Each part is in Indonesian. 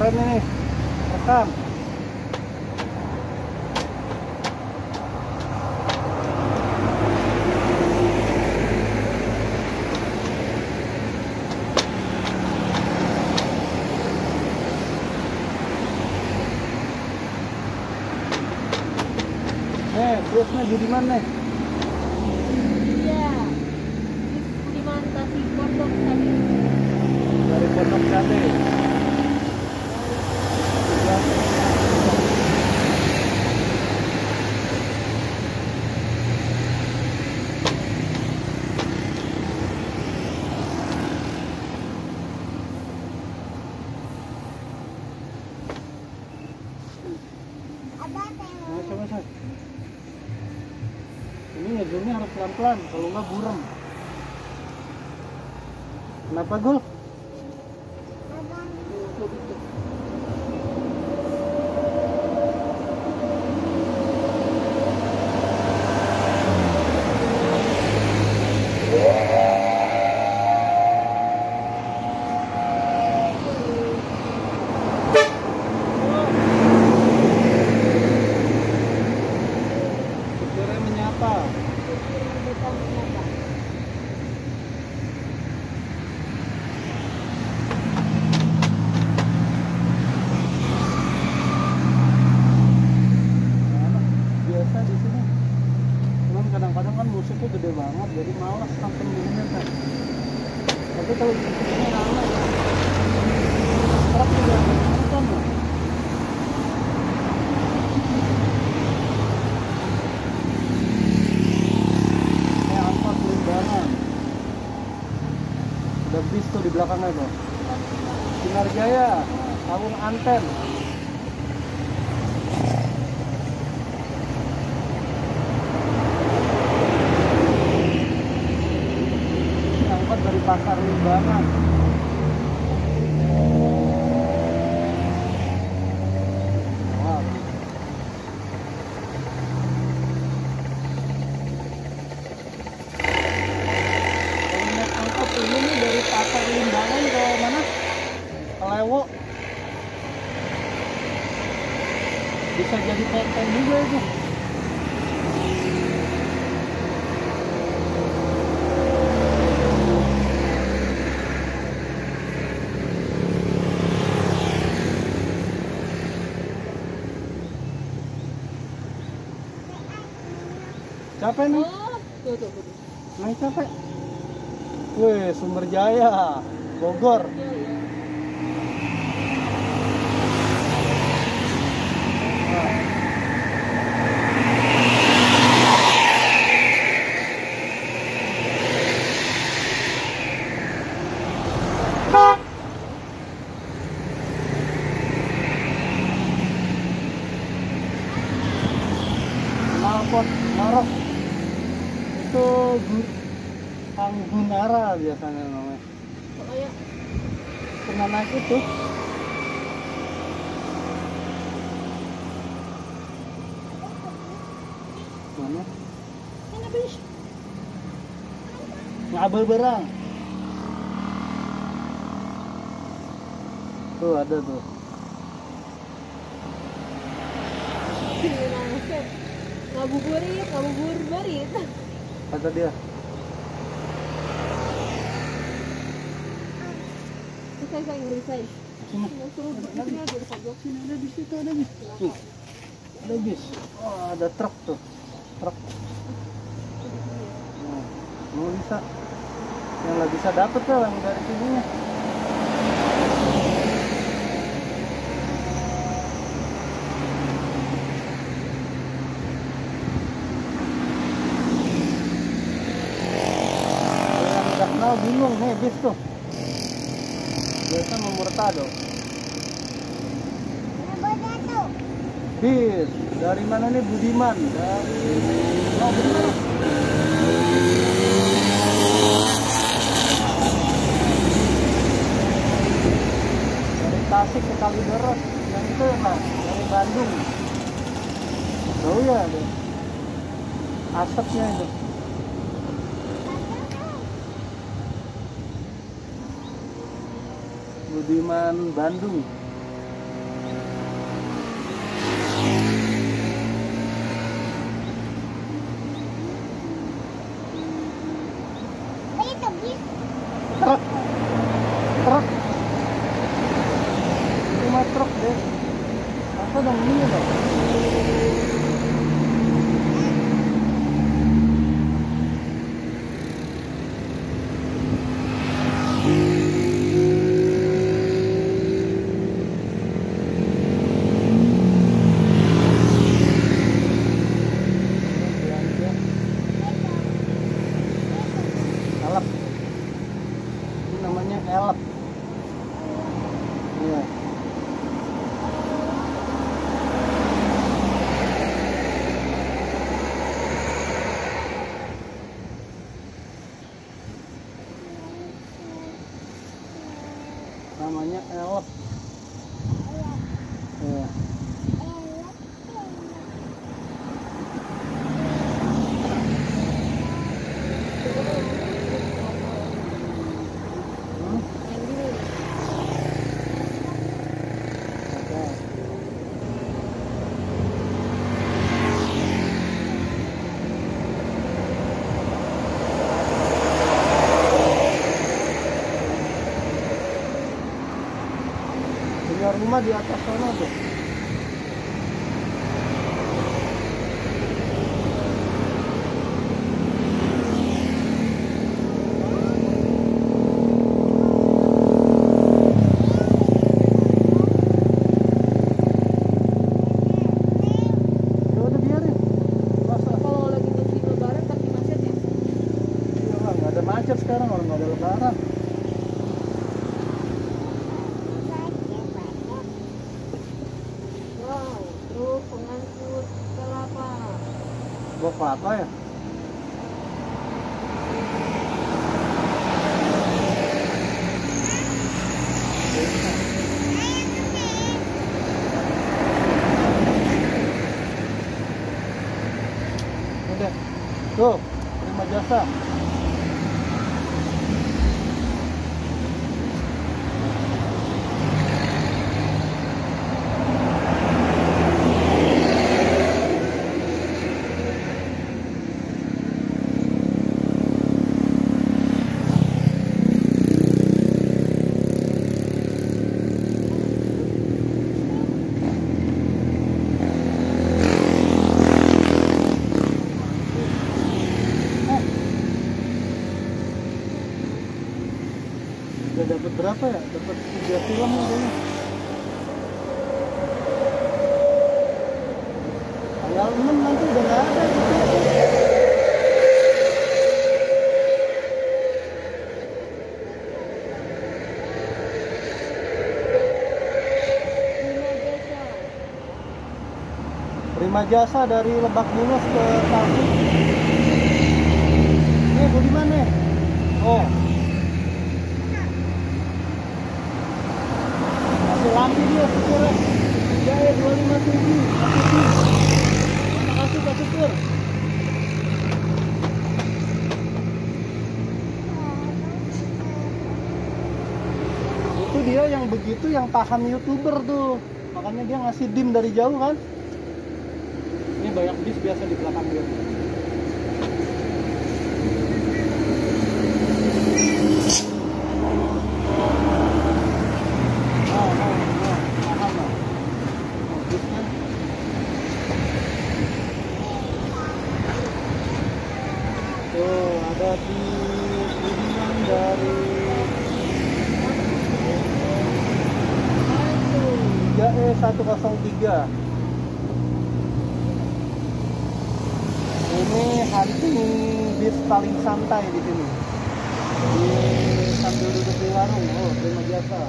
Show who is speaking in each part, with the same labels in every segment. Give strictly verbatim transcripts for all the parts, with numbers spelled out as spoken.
Speaker 1: rem ini. Rekam. Nih, terusnya Budiman nih.
Speaker 2: Iya. Budiman kasih pondok tadi.
Speaker 1: Dari Pondok Jati. Nah, coba Sat. Ini ngejungnya harus pelan-pelan, kalau nggak burem. Kenapa Gul? Supirnya menyapa. Biasa di sini. Cuman kadang-kadang kan musiknya gede banget, jadi malas langsung denger kan. Tapi kalau di sini lama ya. Truk juga nonton ya. Ini angkot Limbangan. Ada bis tuh di belakangnya tuh. Sinar Jaya, Sawung Anten. Angkot dari Pasar Limbangan. Wow. Kalau naik angkot ini nih dari Pasar Limbangan ke mana? Ke Lewo. Bisa jadi konten juga itu. Capek nih?
Speaker 2: Oh, tuh tuh tuh.
Speaker 1: Naik capek? Wih, Sumber Jaya, Bogor.
Speaker 2: Iya, iya. Knalpot Marok itu Gu- Kang Gunara biasanya namanya. Kayak
Speaker 1: Pernah naik itu. Mana?
Speaker 2: kan habis.
Speaker 1: Ngabel berang. Tuh ada tuh.
Speaker 2: Nangkep. Ngabuburit, ngabuburit.
Speaker 1: Kata dia.
Speaker 2: Saya saya ngerisai.
Speaker 1: Sini.
Speaker 2: Suruh di sini aja di pojok.
Speaker 1: Sini ada bis itu ada bis. Tuh. Ada bis. Oh, ada truk tuh. Truk. Nah, mau bisa. Yang nggak bisa dapet tuh yang dari sininya. Kalau yang udah kenal bingung nih bis tuh. Biasa mau Murtado. Bis dari mana nih Budiman? Dari oh, Budiman. Dari Tasik ke Kalideres, yang itu lah dari Bandung. Oh ya, deh. Asapnya itu. Budiman Bandung. truk truk cuma truk deh apa dong ini dong. Elep. Ini namanya elep. Iya. Namanya elep. Iya. Hmm?
Speaker 2: Yang dulu.
Speaker 1: Oke. Punya rumah di atas sana tuh. Ya udah biarin. Masa?
Speaker 2: Kalau lagi musim lebaran pasti macet ya.
Speaker 1: Iya lah, nggak ada macet sekarang orang nggak ada lebaran.
Speaker 2: Wow, truk pengangkut kelapa.
Speaker 1: Bawa kelapa ya? Udah. Tuh, terima jasa. Udah dapat berapa ya? Dapat tiga film nih kayaknya. Tanggal enam nanti udah nggak ada gitu. Prima jasa dari Lebak Bulus ke Tasik. Nih, Budiman nih. Oh. Masih lampi dia supirnya. Jaya dua lima tujuh. Terima kasih Pak Supir. Itu dia yang begitu yang paham YouTuber tuh. Makanya dia ngasih dim dari jauh kan. Ini banyak bis biasa di belakang dia. Oh, oh, oh, paham lah. Oh, bisnya. Tuh, ada di Budiman dari tiga E satu nol tiga. Ini hunting bis paling santai di sini. Di sambil duduk di warung. Oh, terima jasa.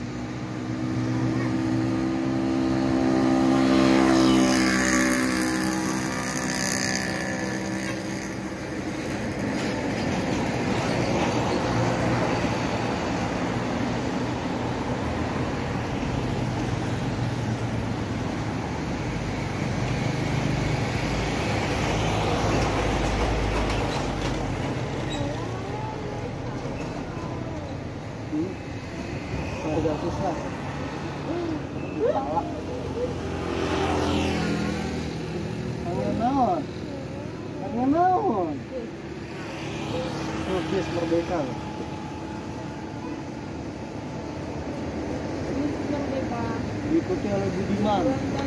Speaker 1: Hmm. Nah, gratis lah. Palak. Pengen naon? Pengen naon? Tuh bis Merdeka loh. diikuti oleh Budiman.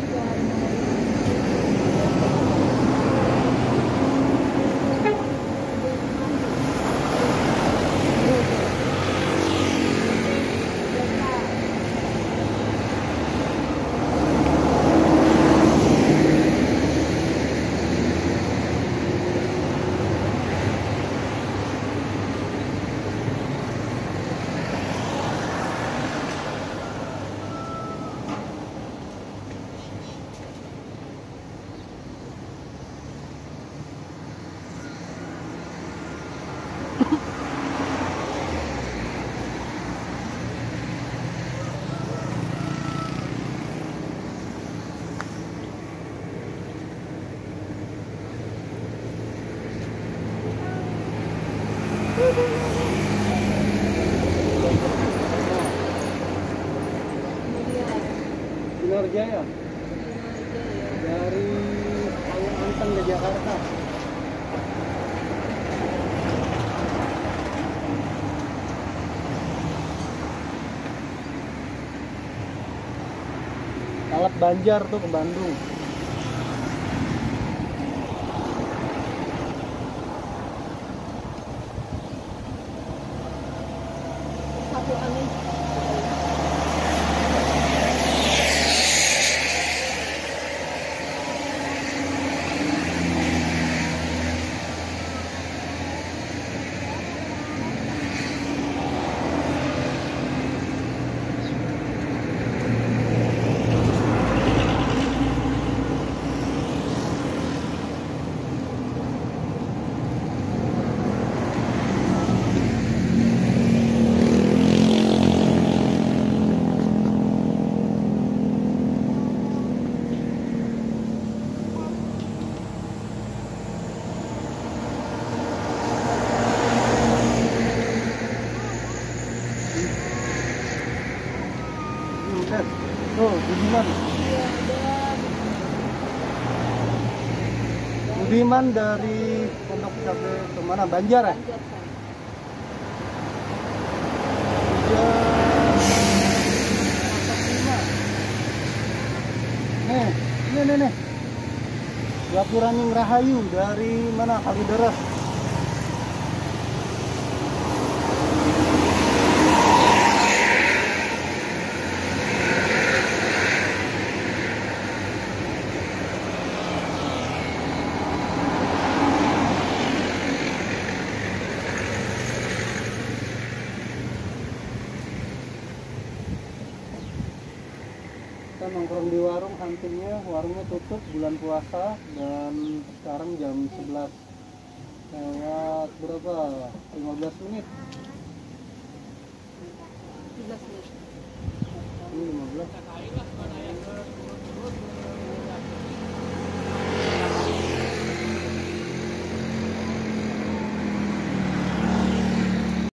Speaker 1: Sinar Jaya dari Payung Anteng ke Jakarta. Alat Banjar tuh ke Bandung.
Speaker 2: Satu angin. Tuh, Budiman. Iya, ada
Speaker 1: Budiman dari Pondok Cabe ke mana? Banjar ya?
Speaker 2: Banjar sana.
Speaker 1: Nih, ini nih nih. Gapuraning Rahayu dari mana? Kalideres. Kita nongkrong di warung, huntingnya warungnya tutup bulan puasa, dan sekarang jam sebelas lewat berapa? lima belas menit.
Speaker 2: tiga belas menit.
Speaker 1: Ini lima belas.